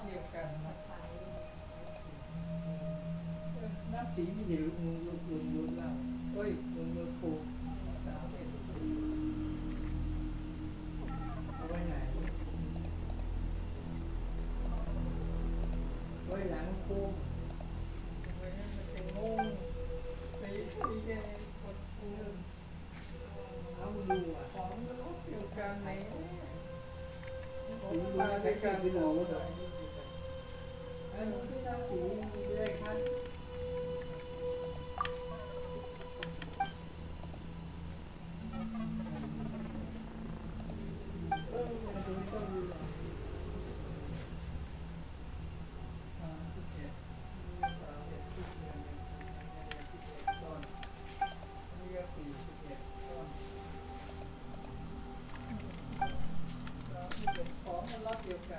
เดียวกันนะน้ำสีมีอยู่ลุนแล้วเฮ้ยลุนปูเอาไว้ไหนไว้หลังคูไว้ให้มันเป็นงงไปแค่กดปูเอาดูอ่ะของมันเดียวกันไหมสีมาใช้การที่เราเลยไอ้หนูซื้อน้ำสีมีด้วยครับมันดูก็ดูของมันรับเดียวกัน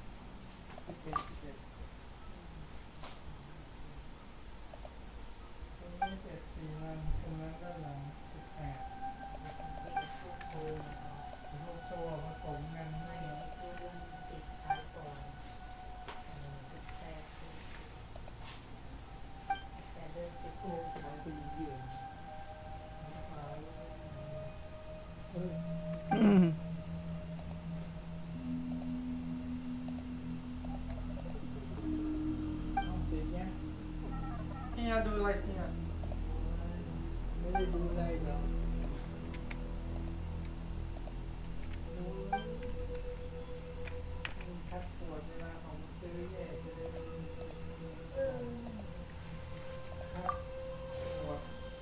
ตรงนี้4 วันตรงนั้นก็หลัง18ลูกโซ่ผสมกันไม่ 10ขายก่อนแต่เดิน10 โอ้ขายปีเดียวขายเนี่ยดูอะไรเนี่ยไม่ได้ดูอะไรหรอกคัดตรวจเวลาของซื้อแยกไปเลยคัดตรวจ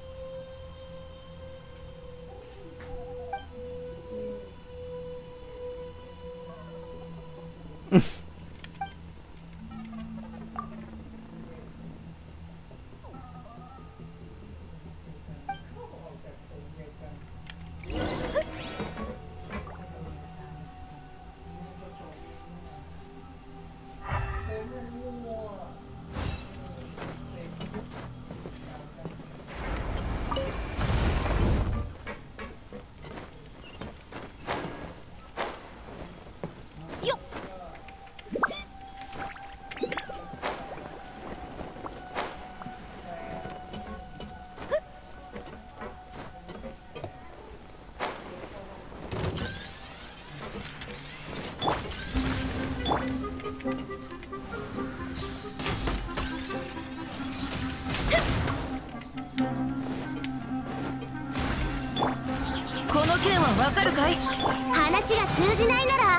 この件はわかるかい？ 話が通じないなら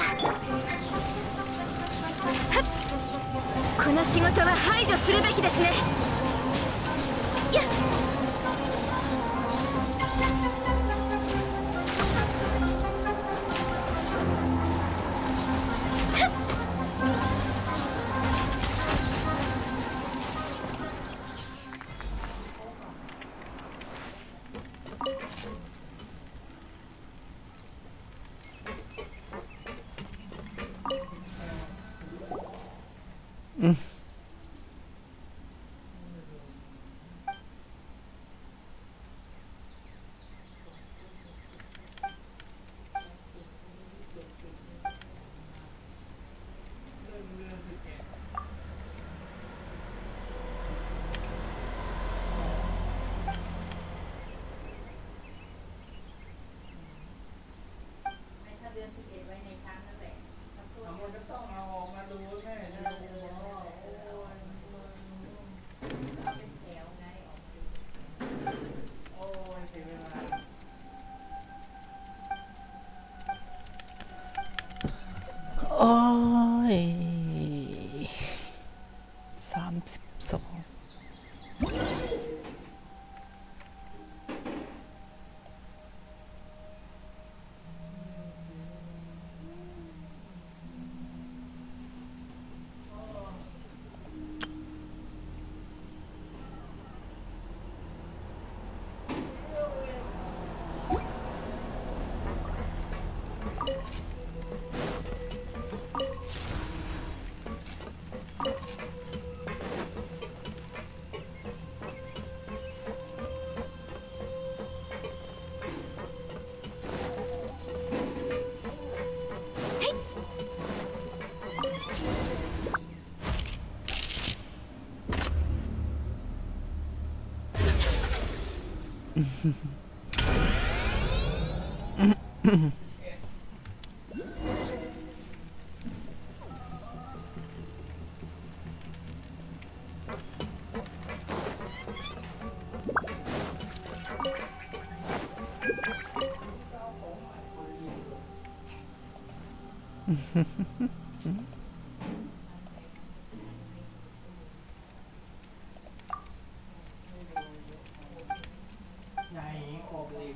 この仕事は排除するべきですね。 やっเดือน11ไว้ในครั้งนั่นแหละมันก็ต้องเอาออกมาดูแม่จะดูว่าเป็นแถวไงออกโอ้ยเสียเวลาโอ้ย32 ใหญ่ออกเลย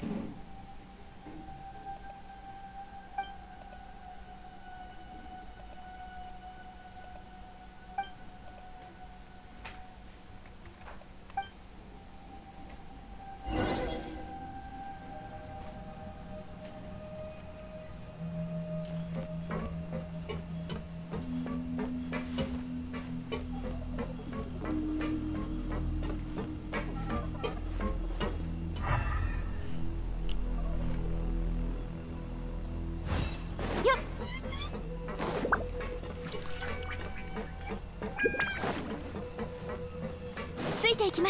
ついていきます。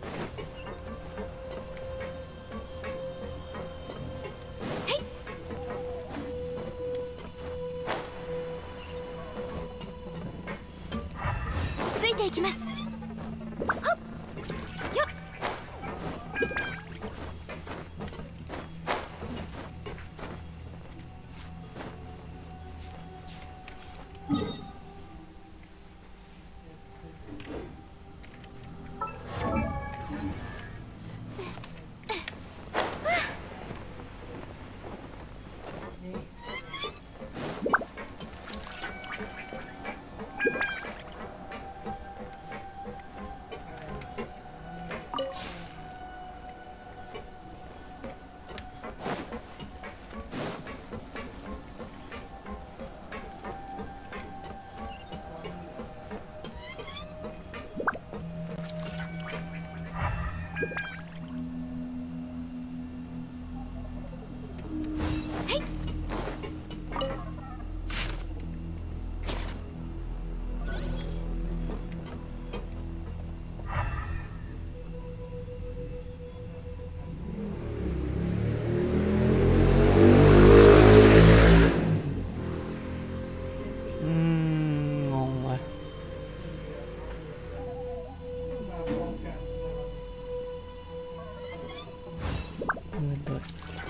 はい。ついていきます。はっよっ。 งงว่ะมาพร้อมกันเดิน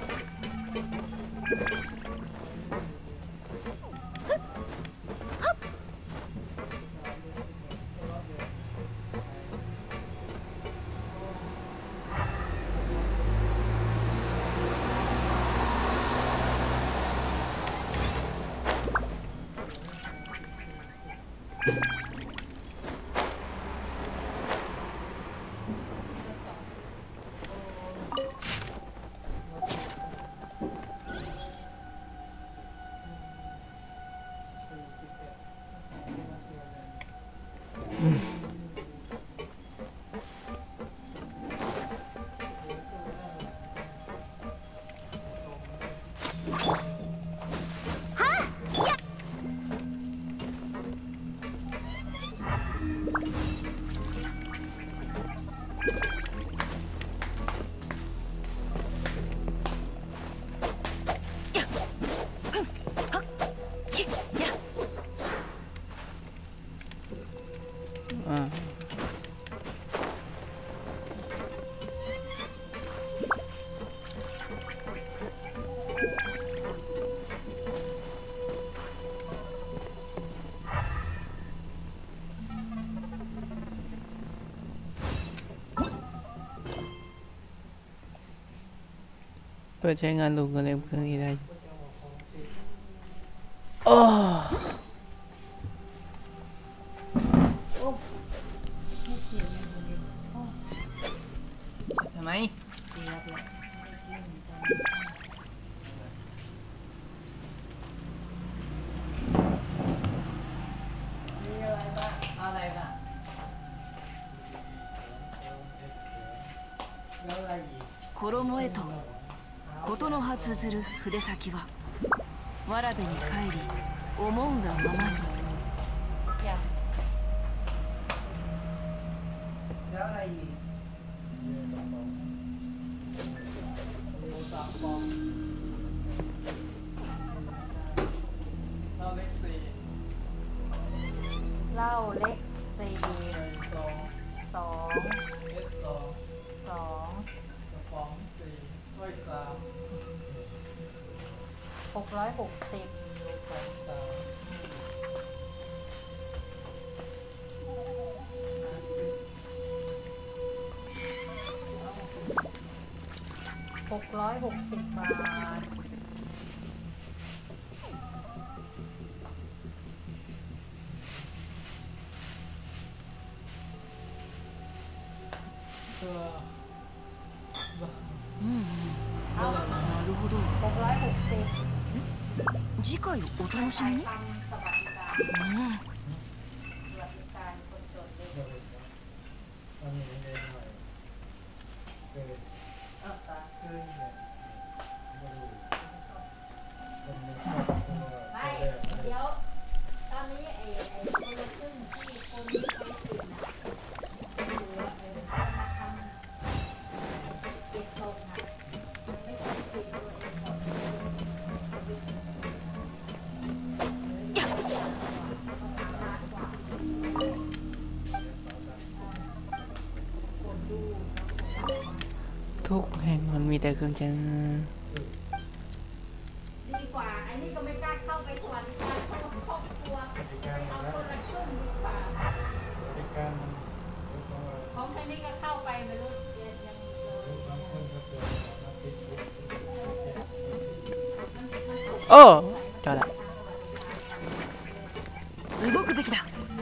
เปิดใช้งานลูกก็เล่มเครื่องนี้ได้โอ้ทำไม衣へと事の葉綴る筆先はわらべに帰り思うがままに。 แล้วอะไรอีก 3 ฟองเหล้าเล็ก 4 เหล้าเล็ก4 ไก่2 2 เอส2 2 กระป๋อง4ถ้วย3 660 ลูกของ 660 บาทなるほど 660 次回をお楽しみにทำสวัสดิการうんสวัสดิการคนจนเลยอันนี้ได้หน่อยตาขึ้นเนี่ยไม่เดี๋ยวตอนนี้คนละครึ่งที่คนใช้สิทธิ์นะมาทำเก็บตกนะไม่ใช่สิทธิ์ตัวเองหมดทุกแห่งมันมีแต่เครื่องใช้ดีกว่าอันนี้ก็ไม่กล้าเข้าไปสวัสดิการเข้าครอบครัวเอาคนละครึ่งดีกว่าของแค่นี้ก็เข้าไปไม่รู้ยังโอ้จอดละ動くべきだ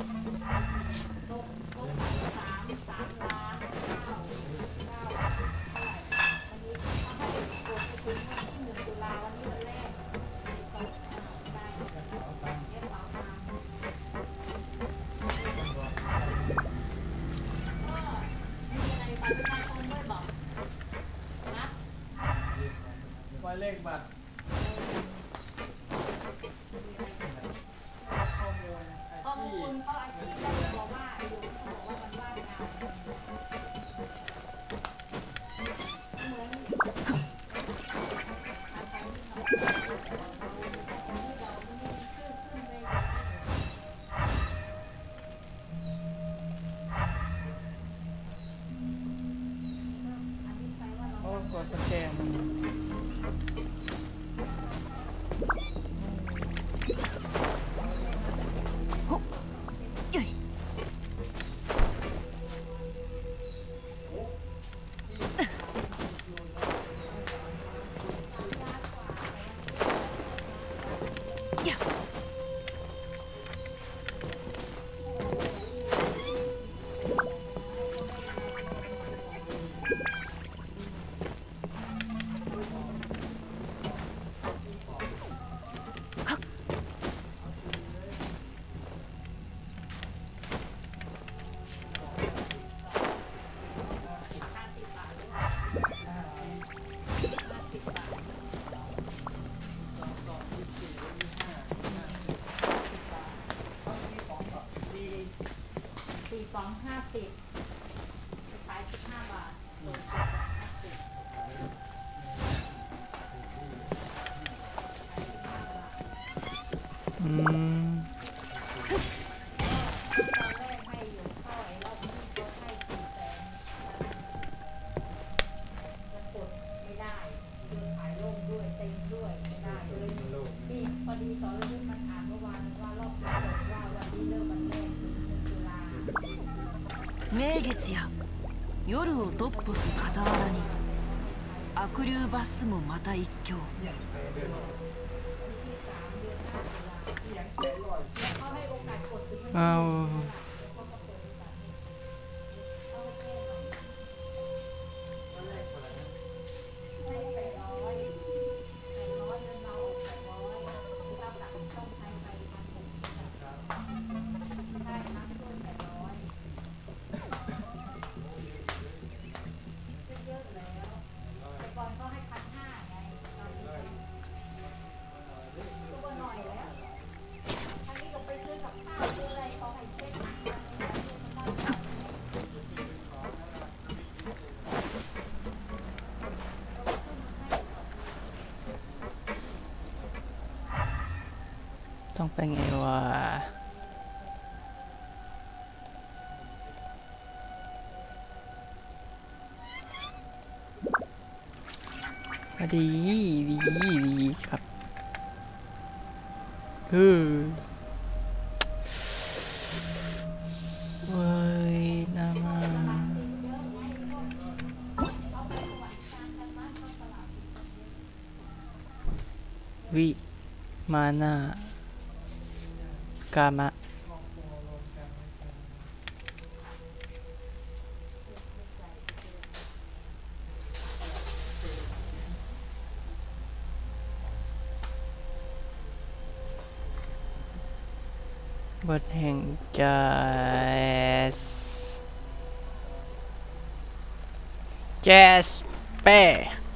หมายเลขบัตรข้อมูลอาชีพเขาอาชีพก็บอกว่าอยู่เขาบอกว่ามันว่างงานเหมือนอาศัยที่เราขึ้นเลยอันนี้ไปว่าเราโอ้กดสแกนよいや 4 2 50ขาย15 บาทอืมตอนแรกให้อยู่เท่าไหร่รอบนี้ก็ให้400,000จะกดไม่ได้เดินขายโล่งด้วยเต็มด้วยไม่ได้เลยนี่พอดีสรยุทธมันอ่านเมื่อวานว่ารอบที่สองว่าวันนี้เริ่มวันแรกถึง1 ตุลา名月や夜をドッポす傍らに悪竜バスもまた一興เขาให้โอกาสกดถึงเอาให้800 800เงินเราออก800เราตัดช่องไทยไป1,600ได้นะช่วย800เยอะแล้วแต่ก่อนเขาให้1,500ไงตอนนี้ตัวหน่อยแล้วทางนี้ก็ไปซื้อกับข้าวซื้ออะไรเขาให้เช็คต้องไปไงวะดีครับเฮ้ยน้ำวิมานากามะบทแห่งแจ๊สเป้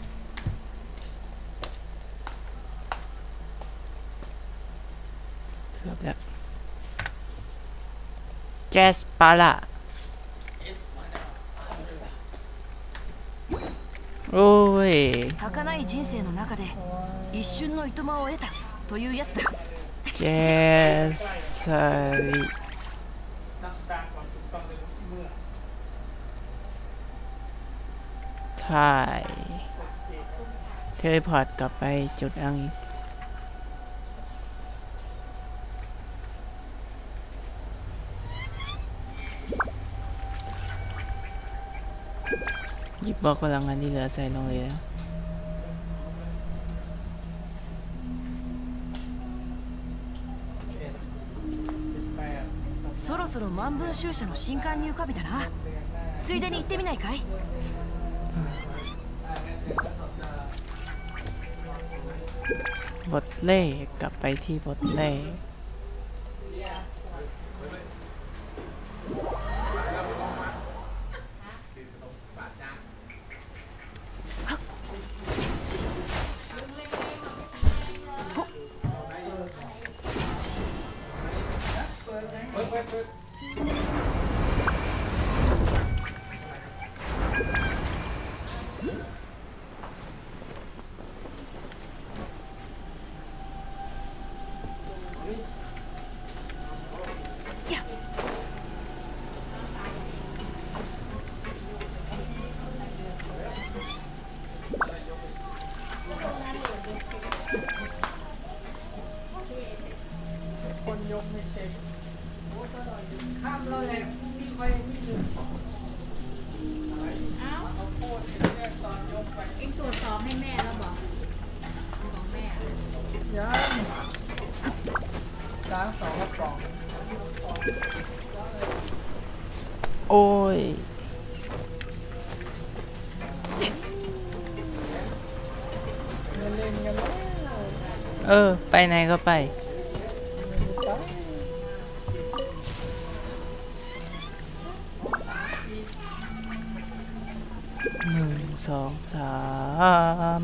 เกือบแล้วแจ๊สปาล่าโอ้ย儚い人生の中で一瞬のいとまを得たというやつだแจ๊สถ่ายเทเลพอร์ตกลับไปจุดอ้างอิงหยิบบล็อกพลังงานที่เหลือใส่ลงเลยนะそろそろ万文集社の新刊入荷日だなついでに行ってみないかいบทเล่กลับไปที่บทเล่คนยกไม่เช็คโอ้ตลอดข้ามเราเลยมีใครมีหนึ่งเขาโคตรแรกตอนยกไปเอ็งตรวจสอบให้แม่แล้วบอกของแม่ยังล้าง2 กระป๋องโอ้ยเล่นกันแล้วไปไหนก็ไป1 2 3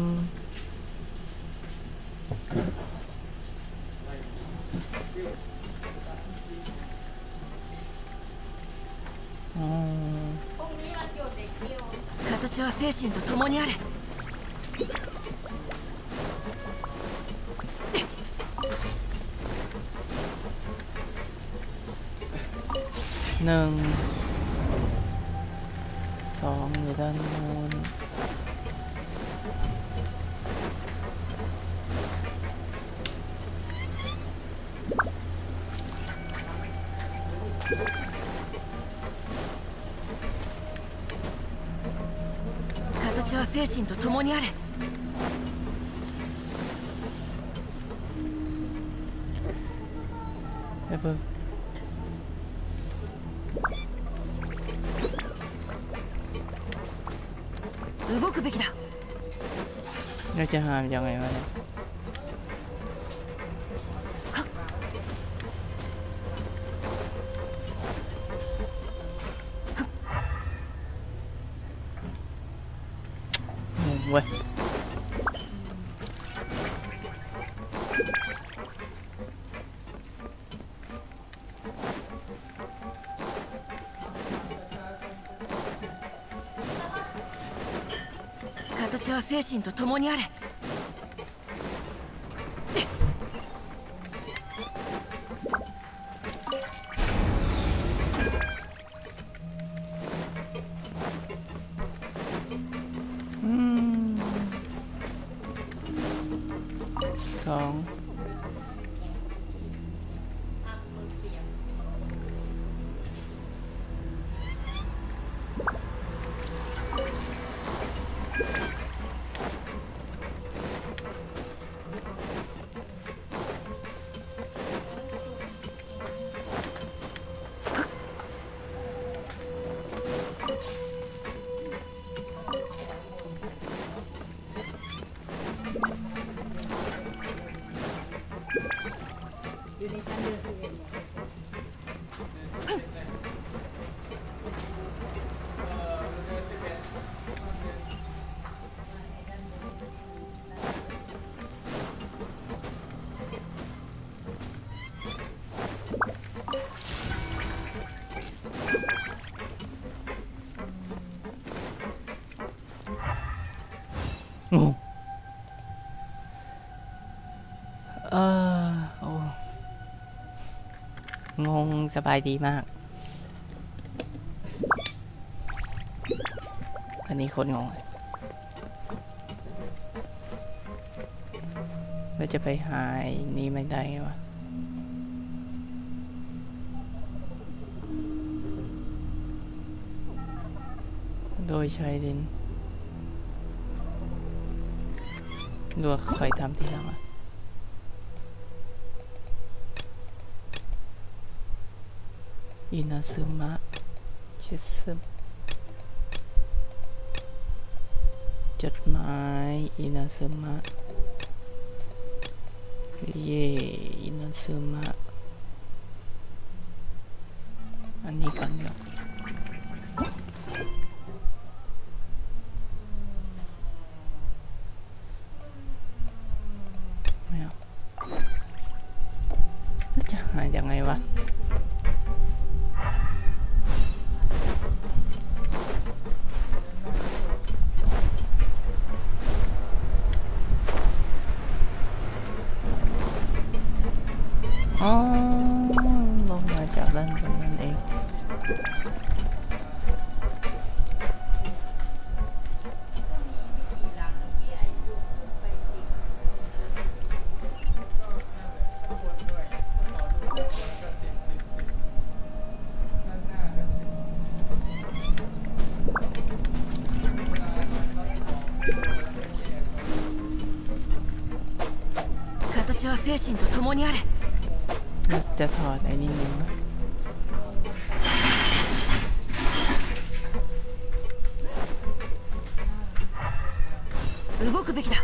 形は精神と共にあれ 1 2อยู่ด้านโน้น形は精神と共にあれやばい動くべきだเราจะห้ามยังไงวะเนี่ยเว้ย形は精神と共にあれอยู่ในชั้นเดือน11เนี่ยงงโอ้งงสบายดีมากอันนี้คนงงเลยเราจะไปหานี่ไม่ได้ไงวะโดยใช้ดินลวกคอยทำทีหลังอ่ะอินาซึมะชิซึมจดหมายอินาซึมะเย่อินาซึมะอันนี้กันเนาะไม่เอาแล้วจะหายังไงวะอ๋อลงมาจากด้านบนนั่นเอง形は精神と共にあれ。 จะถอดไอ้นี่นึง動くべきだ。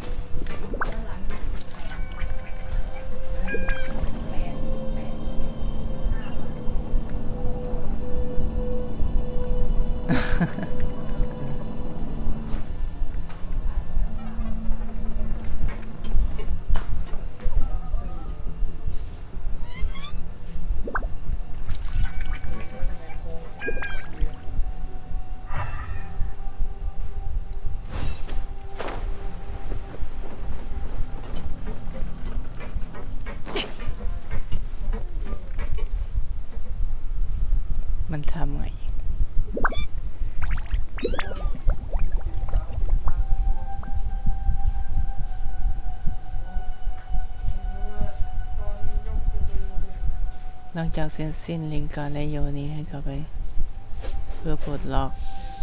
มันทำไงหลังจากเสร็จสิ้นลิงการและโยนีให้กลับไปเพื่อปลดล็อก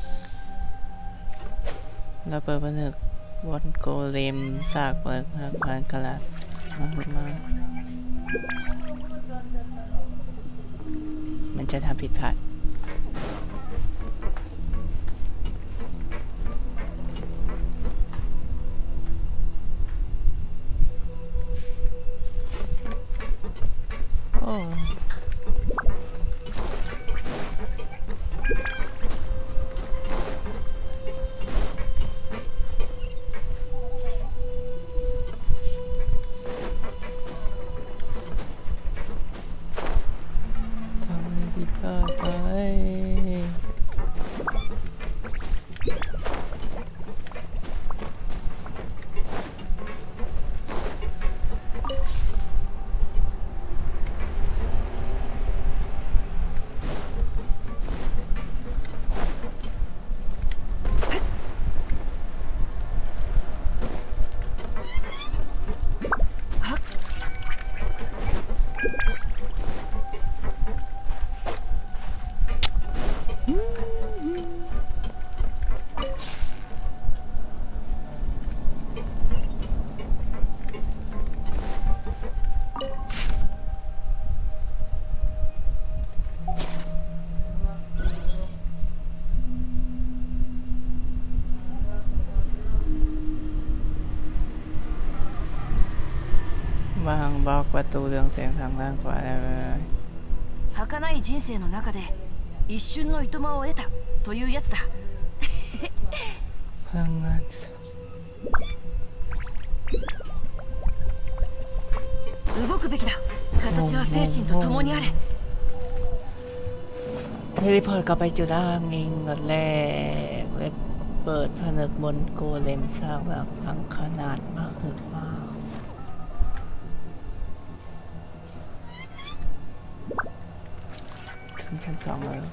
แล้วเปิดผนึกวันโกเลมซากเปิดหักผ่านกระดาษมามันจะทำผิดพลาดโอ้บล็อกประตูเรืองแสงทางล่างขวาเลย儚い人生の中で一瞬のいとまを得たというやつだ。 พลังงาน動くべきだ。形は精神と共にあれ。 เทเลพอร์ตกลับไปจุดอ้างอิงกันแรกเลยเปิดผนึกบนโกเลมสร้างแบบพังขนาดมากมากถึงชั้น 2แล้ว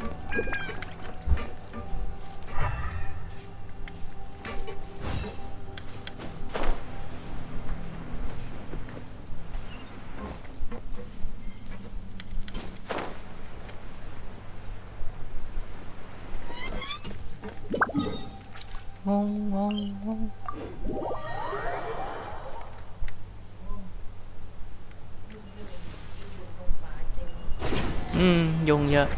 งงยุงเยอะ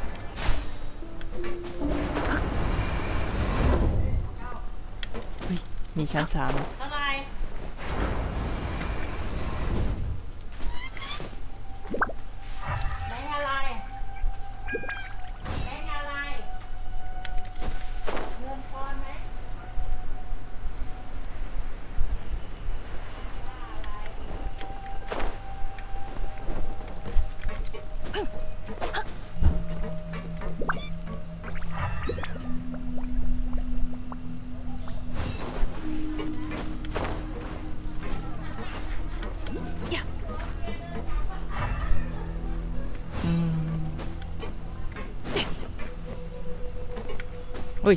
เฮ้ยมีชั้น 3 อะไรแบงค์อะไรแบงค์อะไรเงินพรไหมอุ้ย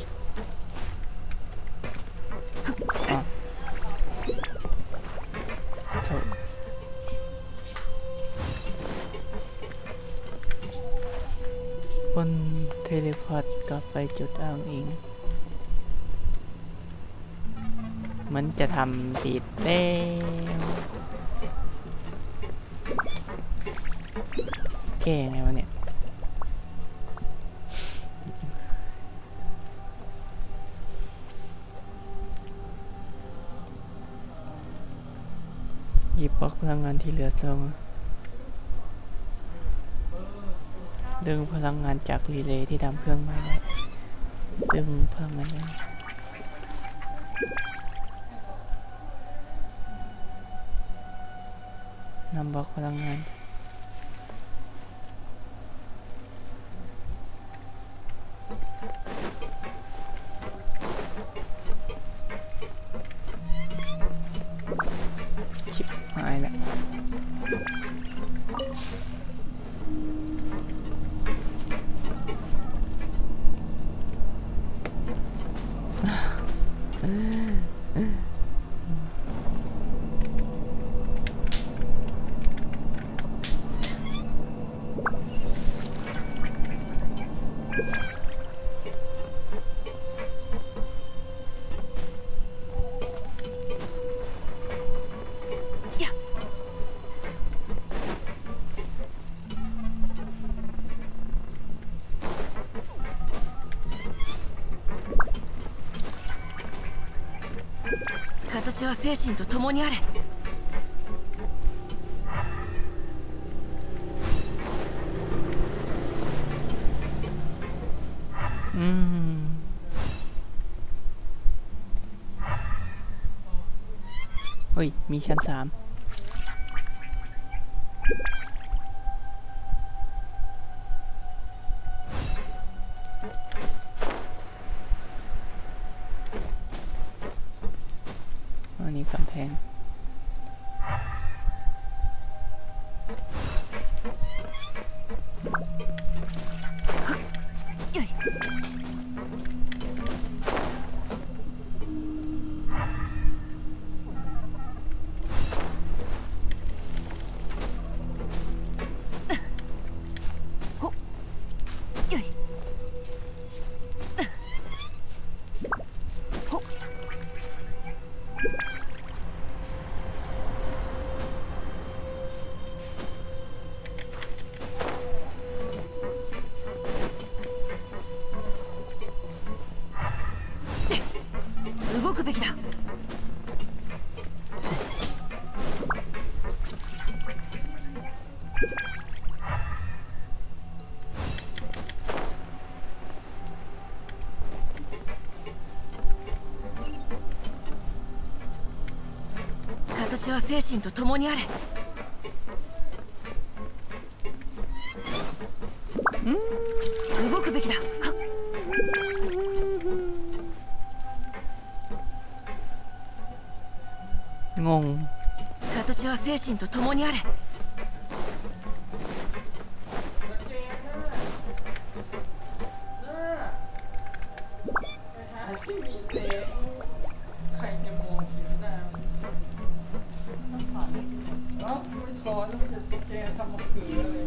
บนเทเลพอร์ตกลับไปจุดอ้างอิงมันจะทำผิดแล้วแก้ไงวะเนี่ยหยิบบล็อกพลังงานที่เหลือลงดึงพลังงานจากรีเลย์ที่ทำเครื่องไม้ไว้ดึงพลังงานไว้นำบล็อกพลังงานชิบหายแล้ว形は精神と共にあれ。 เฮ้ยมีชั้น 3อันนี้กำแพง形は精神と共にあれ。動くべきだ。 งง形は精神と共にあれ。 ที่มีเซฟใครจะมองเห็นหน้าไม่ถอนแล้วมันจะแกทำมะเขืออะไร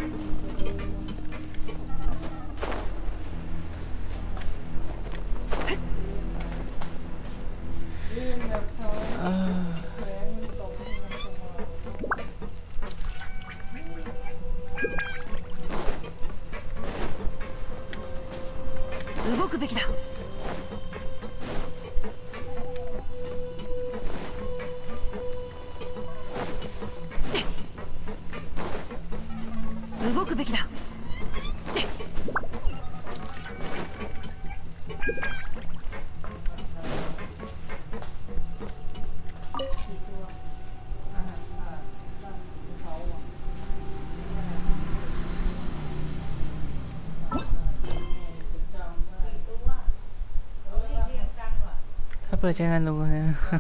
เรื่องแบบเขาแรงมันตกมันตกมา動くべきだ。動くべきだ。 ถ้าเปิดใช้งานรู้นะ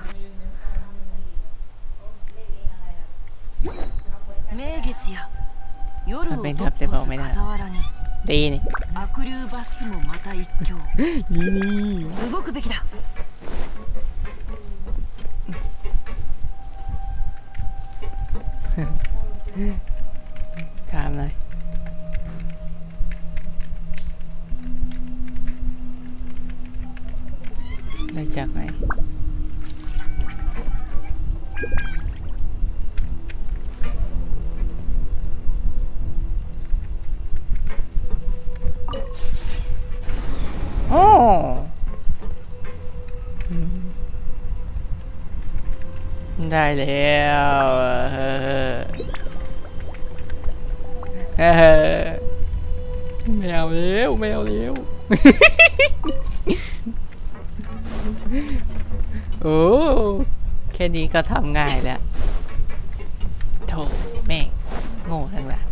名月や夜をトップす傍らにดีนี่悪竜バスもまた一興。 นี่動くべきだ。 ถามเลยได้จากไหนโอ้ได้แล้วแมวเร็วแมวเร็ว โอ้แค่นี้ก็ทำง่ายแล้วโถแม่งโง่ทั้งนั้น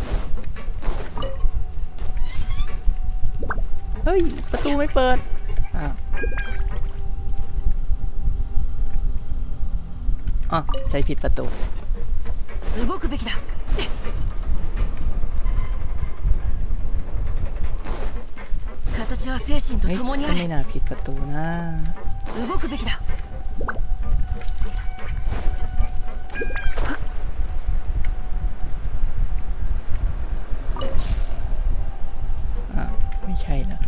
เฮ้ยประตูไม่เปิดอ๋อใส่ผิดประตู動くべきだ。形は精神と共にあれ。 ไม่น่าผิดประตูนะ動くべきだ。 ไม่ใช่ละ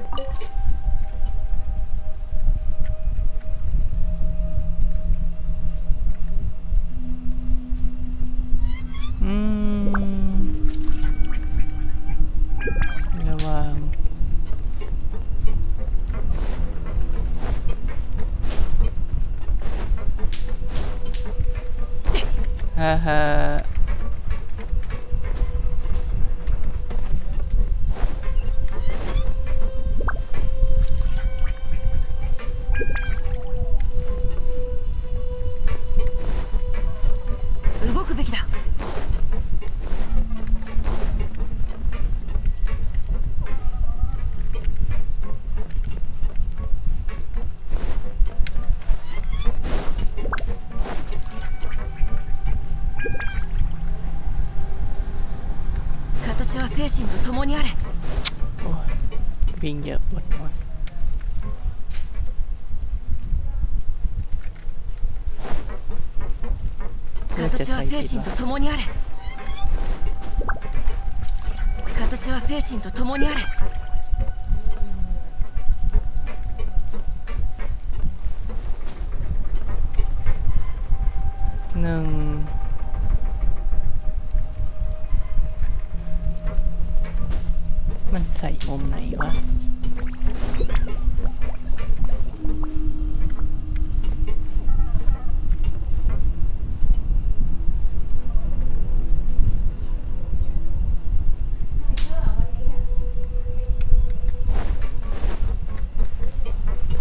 ระวังฮ่าฮ่า動くべきだ。形は精神と共にあれ。 โอ้ยวิ่งเยอะหมด形は精神と共にあれ。形は精神と共にあれ。 หนึ่งมันใส่มุมไหนวะ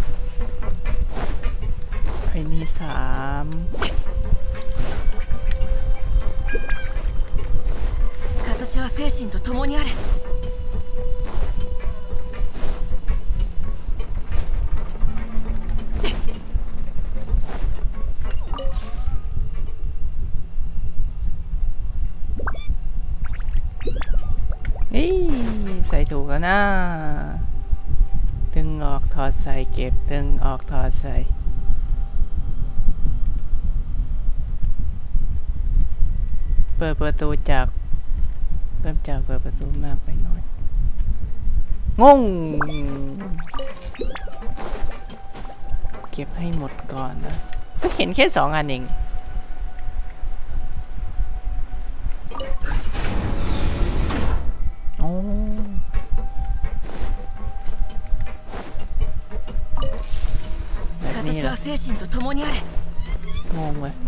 ไอ้นี่3 は精神と共にあれ。 ใส่ถูกแล้วนะดึงออกถอดใส่เก็บดึงออกถอดใส่เปิดประตูจากเริ่มจากเปิดประตูมากไปหน่อยงงเก็บให้หมดก่อนนะก็เห็นแค่2 อันเองโอ้แบบนี้เหรอ形は精神と共にあれ。 งงเลย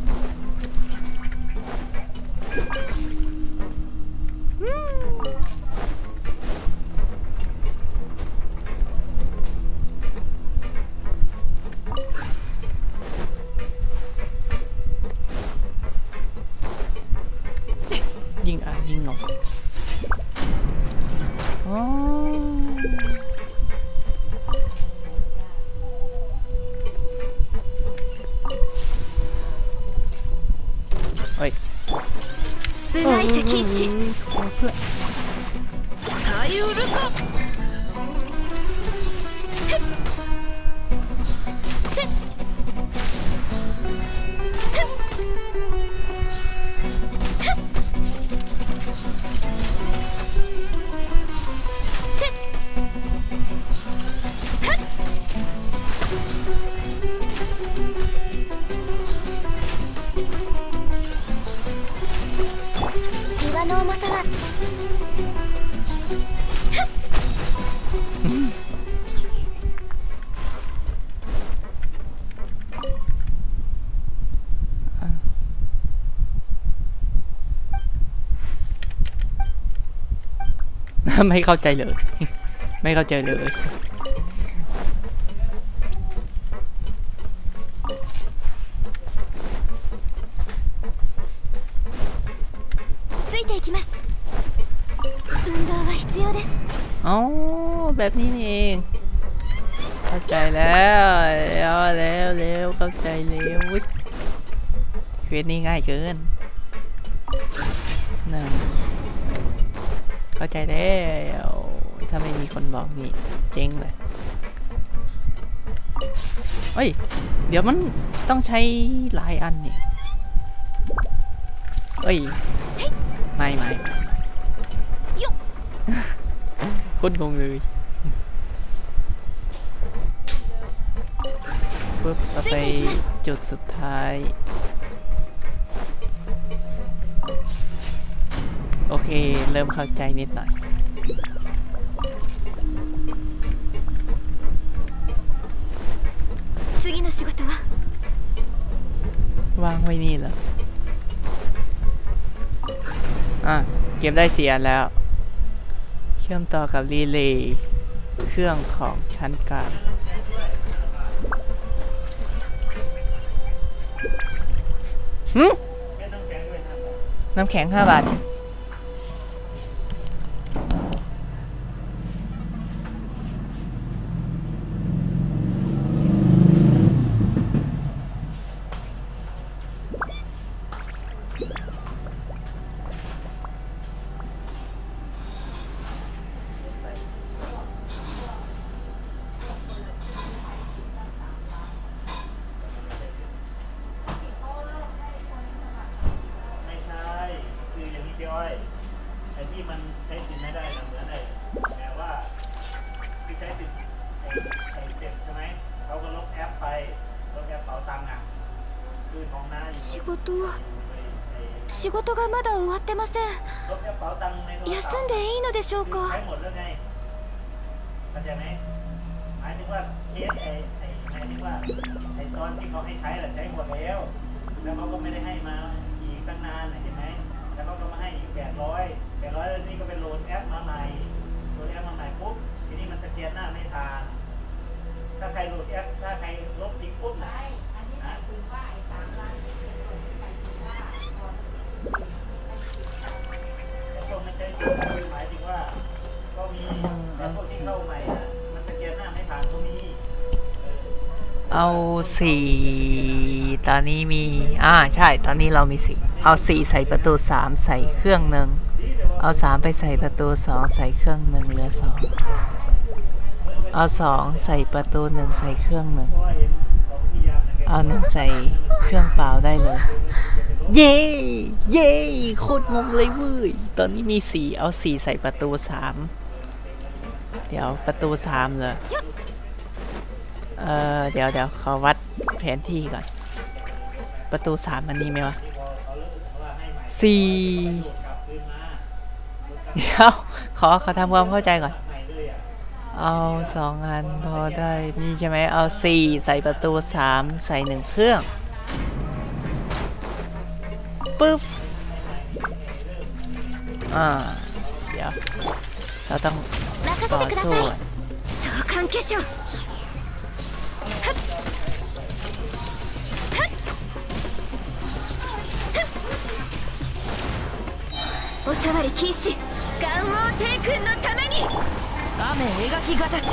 ยิ่งอ่านยิ่งงงอ๋อเฮ้ย部外者禁止เพื่อนサイウルコ。 岩の重さはไม่เข้าใจเลยไม่เข้าใจเลยついていきます運動は必要ですอ๋อแบบนี้นี่เองเข้าใจแล้วเข้าใจแล้วเควสนี้ง่ายเกินนั่นเข้าใจแล้วถ้าไม่มีคนบอกนี่เจ๊งเลยเฮ้ยเดี๋ยวมันต้องใช้หลายอันนี่เฮ้ยไม่คนงงเลยปุ๊บเราไปจุดสุดท้ายโอเคเริ่มเข้าใจนิดหน่อย次の仕事はวางไว้นี่เหรอเก็บได้4 อันแล้วเชื่อมต่อกับรีเลย์เครื่องของชั้นกลางน้ำแข็ง5 บาทไอ้ที่มันใช้สิทธิ์ไม่ได้นะเหมือนไอ้แต่ว่าที่ใช้สิทธิ์ไอ้เสร็จใช่ไหมเขาก็ลบแอปไปลบแอปเป๋าตังค์คือของน้า仕事がまだ終わってませんลบแอปเป๋าตังค์ในโทรศัพท์休んでいいのでしょうかใช้หมดแล้วไงเข้าใจไหมหมายถึงว่าเคสหมายถึงว่าไอ้ตอนที่เขาให้ใช้ใช้หมดแล้วเขาก็ไม่ได้ให้มาอีกตั้งนานเห็นไหมแล้วเขาก็มาให้อีก800แล้วนี่ก็เป็นโหลดแอปมาใหม่ปุ๊บทีนี้มันสแกนหน้าไม่ทันถ้าใครโหลดแอปถ้าใครลบทิ้งปุ๊บนะอันนี้หมายถึงว่าไอ้3 ล้านที่เป็นคนหมายถึงว่าตอนแต่คนมันใช้เอา4ตอนนี้มีใช่ตอนนี้เรามี4เอา4ใส่ประตู3ใส่เครื่องหนึ่งเอา3ไปใส่ประตู2ใส่เครื่องหนึ่งเหลือ2เอา2ใส่ประตู1ใส่เครื่องหนึ่งเอา1ใส่เครื่องเปล่าได้เลยเย้เย้โคตรงงเลยเว้ยตอนนี้มี4เอา4ใส่ประตู3เดี๋ยวประตู3เลยเดี๋ยวขอวัดแผนที่ก่อนประตู3มันนี้ไหมวะ4เดี๋ยวขอทำความเข้าใจก่อนเอา2อันพอได้นี่ใช่ไหมเอา4ใส่ประตู3ใส่1เครื่องปึ๊บเดี๋ยวเราต้องต่อสู้おさわり禁止元王帝君のために雨描きがたし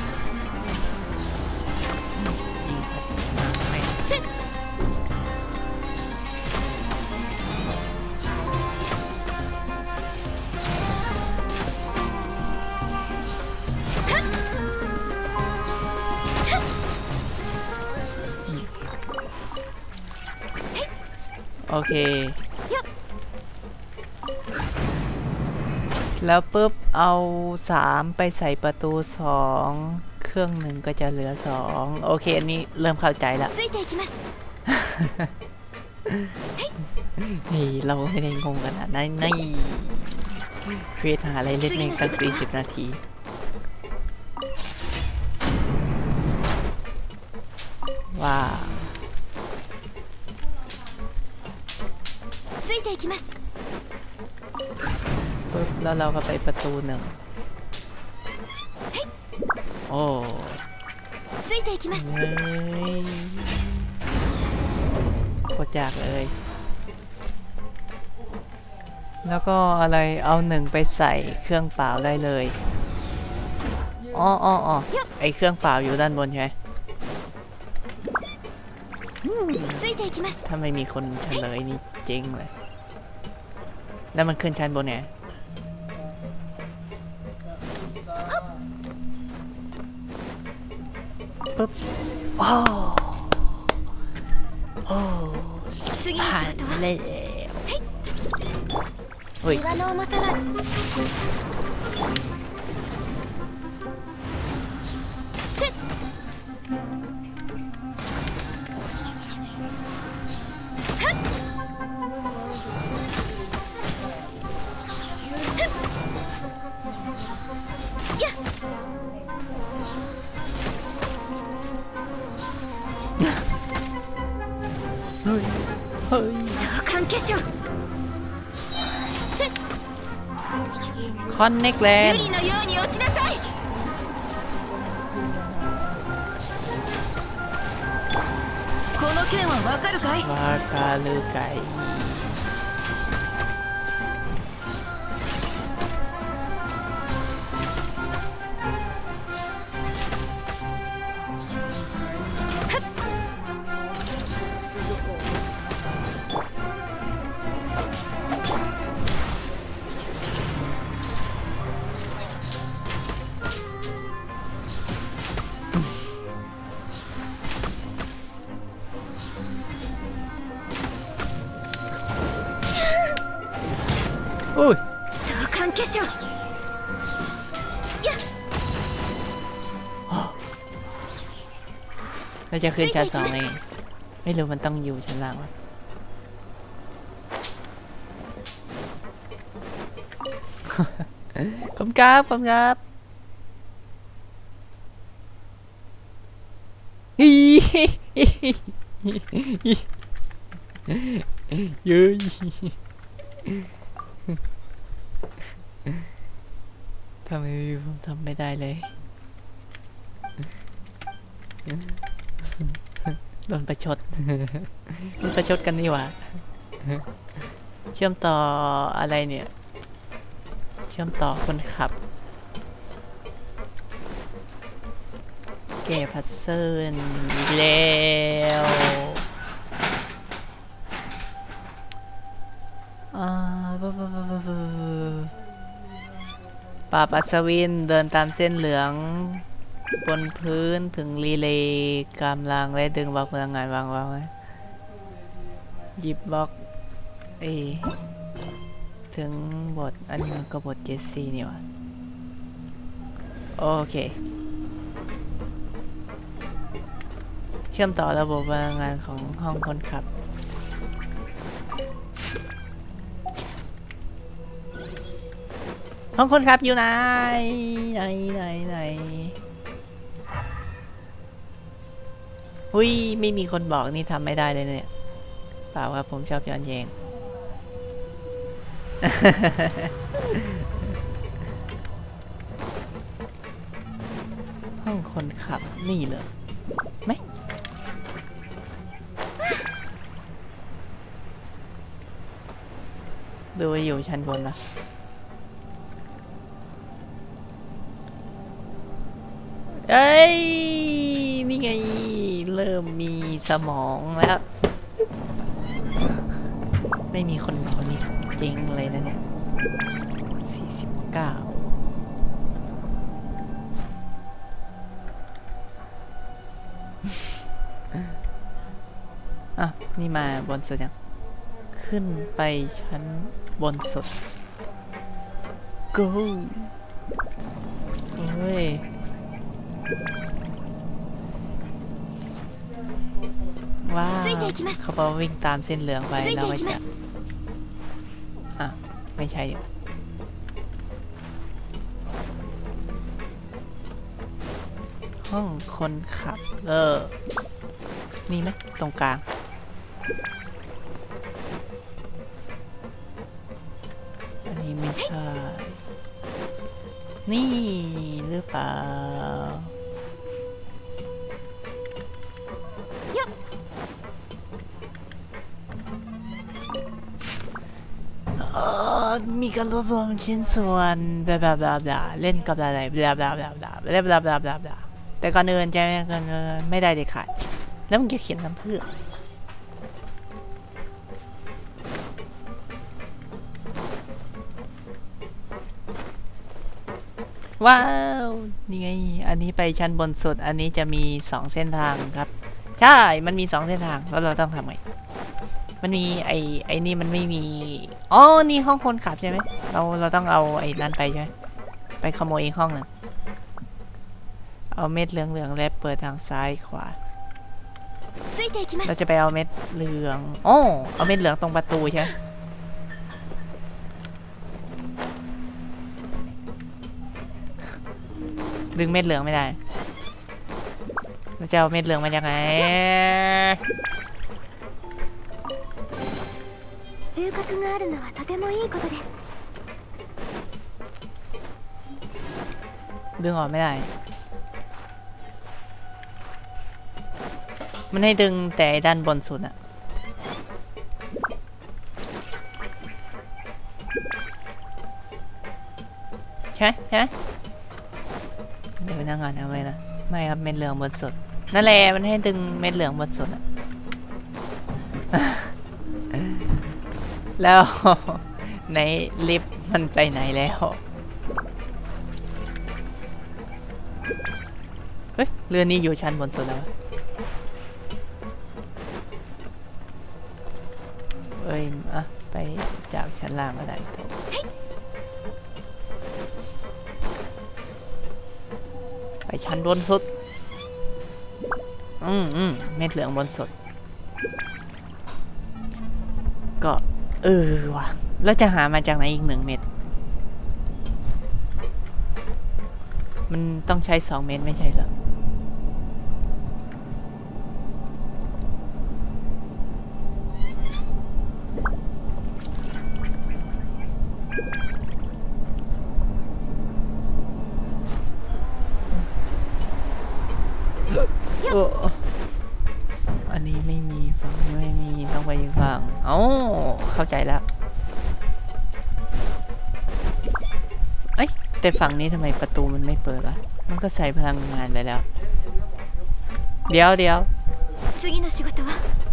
โอเคแล้วปุ๊บเอา3ไปใส่ประตู2เครื่องหนึ่งก็จะเหลือ2โอเคอันนี้เริ่มเข้าใจละนี่เราไม่ได้งงกันนะนี่ครีเอทหาอะไรเล่นในตั้ง40 นาทีว้าวปุ๊บแล้วเราก็ไปประตู1โอ้เฮ้ยโคตรยากเลยแล้วก็อะไรเอา1ไปใส่เครื่องเปล่าได้เลยอ๋อไอเครื่องเปล่าอยู่ด้านบนใช่ไหมถ้าไม่มีคนเฉลยนี่เจ๊งเลยแล้วมันขึ้นชั้นบนไงปึ๊บโอ้ผ่านแล้วเฮ้ยคอนเน็กแลนด์この件はわかるかいわかるかいอุ้ยเราจะขึ้นชั้น2เองไม่รู้มันต้องอยู่ชั้นล่างวะขอบครับเย้ยทำไมผมทำไม่ได้เลยโดนประชดกันนี่หว่าเชื่อมต่ออะไรเนี่ยเชื่อมต่อคนขับแก้พัซเซิลแล้วป่าปัสวินเดินตามเส้นเหลืองบนพื้นถึงรีเลย์กำลังและดึงบล็อกพลังงานวางไว้หยิบบล็อกถึงบทอันนี้มันก็บทเจสซี่นี่วะโอเคเชื่อมต่อระบบพลังงานของห้องคนขับห้องคนขับอยู่ไหนหุ้ยไม่มีคนบอกนี่ทำไม่ได้เลยเนี่ยเปล่าครับผมชอบย้อนแย้ง ห้องคนขับนี่เลยไหมดูอยู่ชั้นบนนะเอ้ยนี่ไงเริ่มมีสมองแล้วไม่มีคนบอกนี่จริงเลยนะเนี่ย49อ่ะนี่มาบนสุดยังขึ้นไปชั้นบนสุด go โอ้ยว้าวเขาบอกวิ่งตามเส้นเหลืองไปแล้วก็จะอ่ะไม่ใช่ห้องคนขับมีไหมตรงกลางอันนี้ไม่ใช่นี่หรือเปล่ามีการรวบรวมชิ้นส่วนบลาบลาบลาเล่นกับอะไรบลาบลาบลาบลาบลาบลาบลาบลาบลาแต่ก่อนอื่นจะไม่ได้เด็ดขาดแล้วมึงจะเขียนทำเพื่อว้าวนี่ไงอันนี้ไปชั้นบนสุดอันนี้จะมี2เส้นทางครับใช่มันมี2เส้นทางแล้วเราต้องทำไงมันมีไอ้นี่มันไม่มีอ๋อนี่ห้องคนขับใช่ไหมเราต้องเอาไอ้นั้นไปใช่ไหมไปขโมยอีกห้องหนึ่งเอาเม็ดเหลืองและเปิดทางซ้ายขวาเราจะไปเอาเม็ดเหลืองโอ้เอาเม็ดเหลืองตรงประตูใช่ไหมดึงเม็ดเหลืองไม่ได้เราจะเอาเม็ดเหลืองมาจากไหน収穫があるのはとてもいいことですดึงออกไม่ได้มันให้ดึงแต่ด้านบนสุดอะใช่ไหมเดี๋ยวไปนั่งงานเอาไว้นะไม่ครับเม็ดเหลืองบนสุดนั่นแหละมันให้ดึงเม็ดเหลืองบนสุดอะ แล้วในลิฟต์มันไปไหนแล้วเฮ้ยเรือนี้อยู่ชั้นบนสุดแล้วเอ้ยอ่ะไปจากชั้นล่างก็ได้ไปชั้นบนสุดเม็ดเหลืองบนสุดก็ว่ะแล้วจะหามาจากไหนอีก1 เม็ดมันต้องใช้2 เม็ดไม่ใช่เหรออันนี้ไม่มีฝั่งไม่มีต้องไปฝั่งเข้าใจแล้วเอ้ยแต่ฝั่งนี้ทำไมประตูมันไม่เปิดวะมันก็ใส่พลังงานไปแล้วเดี๋ยว次の仕事は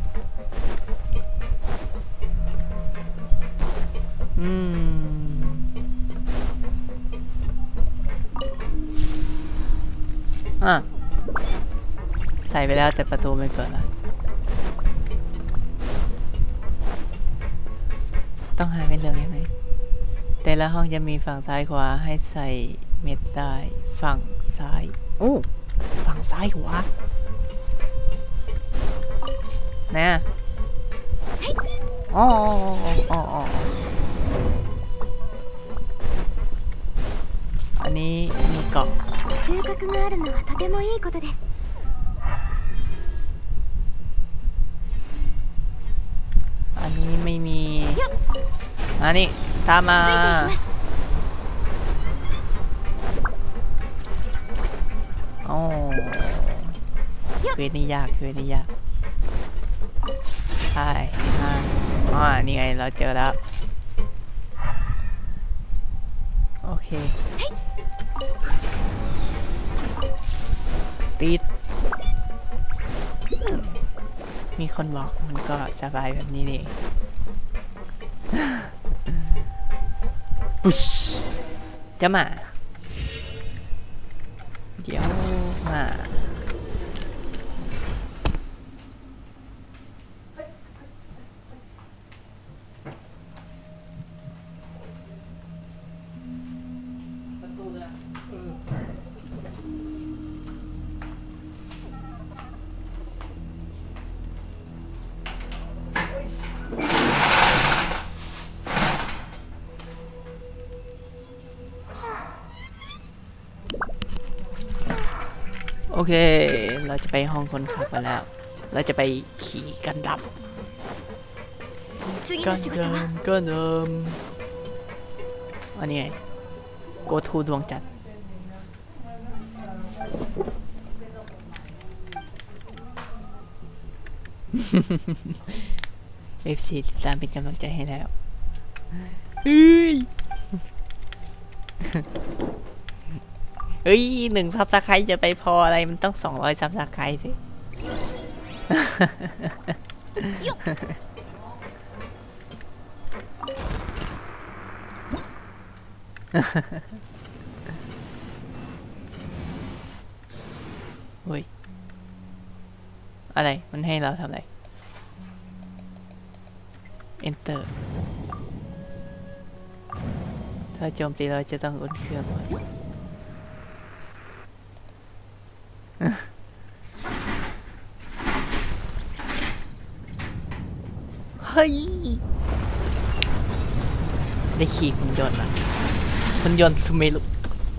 ใส่ไปแล้วแต่ประตูไม่เปิดแล้วต้องหาเป็นเรื่องยังไงแต่ละห้องจะมีฝั่งซ้ายขวาให้ใส่เม็ดได้ฝั่งซ้ายฝั่งซ้ายขวานะอ๋ออันนี้มีเกาะ収穫があるのはとてもいいことですอันนี้ไม่มีอันนี้ตามมาเควสนี่ยากใช่นี่ไงเราเจอแล้วโอเคติดมีคนบอกมันก็สบายแบบนี้นี่ปุ๊ชจะมาเดี๋ยวมาโอเคเราจะไปห้องคนขับกันแล้วเราจะไปขี่กันดับกันเดิมอันนี้ไง go to ดวงจันทร์FC ติดตามเป็นกำลังใจให้แล้ว1 ซับสไครต์จะไปพออะไรมันต้อง200 ซับสไครต์สิโอ้ยอะไรมันให้เราทำอะไร Enter ถ้าโจมตีเราจะต้องอุ่นเครื่องก่อนเฮ้ยได้ขี่หุ่นยนต์ละหุ่นยนต์ซูเมลุ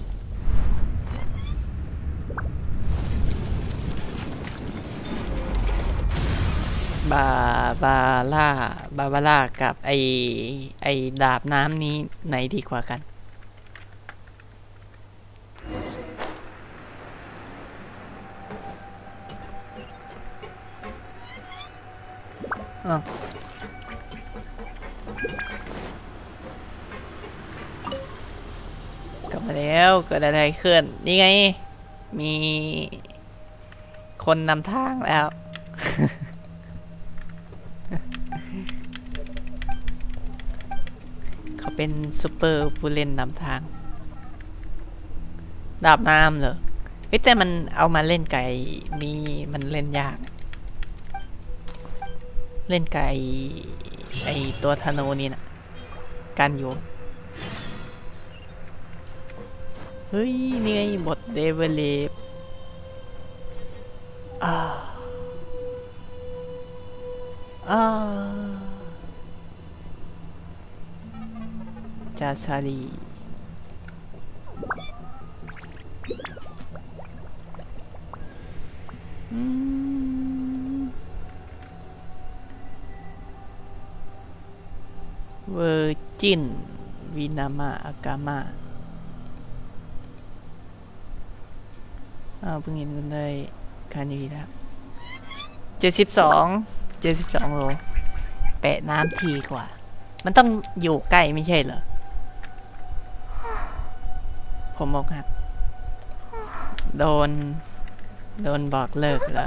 บาบาร่ากับไอดาบน้ำนี้ไหนดีกว่ากันกลับมาแล้วเกิดอะไรขึ้นนี่ไงมีคนนำทางแล้ว เขาเป็นซูเปอร์ผู้เล่นนำทางดาบน้ำเหรอแต่มันเอามาเล่นไก่นี่มันเล่นยากเล่นไก่ไอตัวธนูนี่นะการโยนเฮ้ยนี่ไงบทเดเวลเลปจาซารีเวอร์จินวินามาอากามาเพิ่งเห็นกันเลยคานีแล้ว72 โลแปะน้ำทีกว่ามันต้องอยู่ใกล้ไม่ใช่เหรอผมบอกครับโดนโดนบอกเลิกแล้ว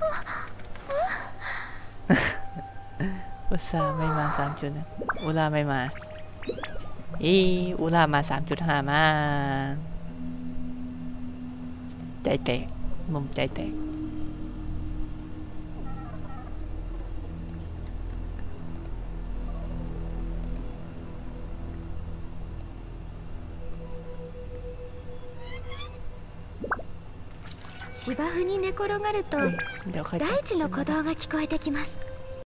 อุตส่าห์ไม่มา3.1อุลาไม่มาอุลามา 3.5 มาใจแตกมุมใจแตก芝生に寝転がるとเดี๋ยวค่อย大地の鼓動が聞こえてきます。